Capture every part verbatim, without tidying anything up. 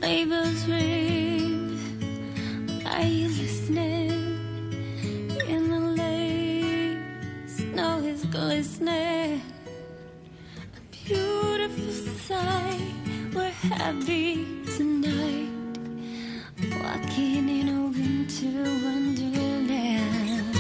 Labels ring. Are you listening? In the lane, snow is glistening. A beautiful sight. We're happy tonight, walking in a winter wonderland.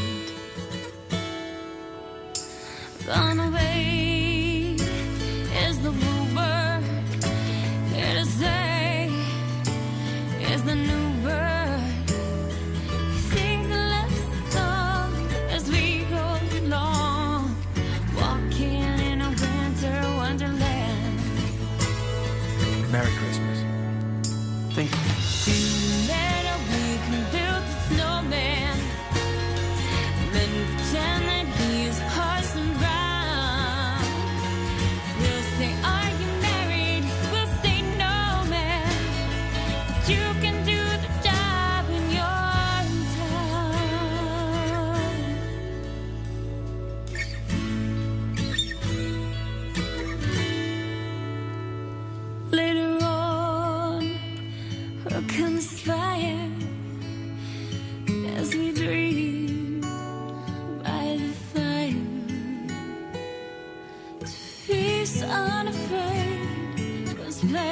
Gone away is the bluebird. Here to say is the new bird. He sings a love song as we go along, walking in a winter wonderland. Merry Christmas. Thank you. Together we can build a snowman, then pretend that he is Parson Brown. We'll say, are you married? We'll say, no, man, but you can do the job when you're in town. Later on, we'll conspire as we dream by the fire to feast unafraid, cosplay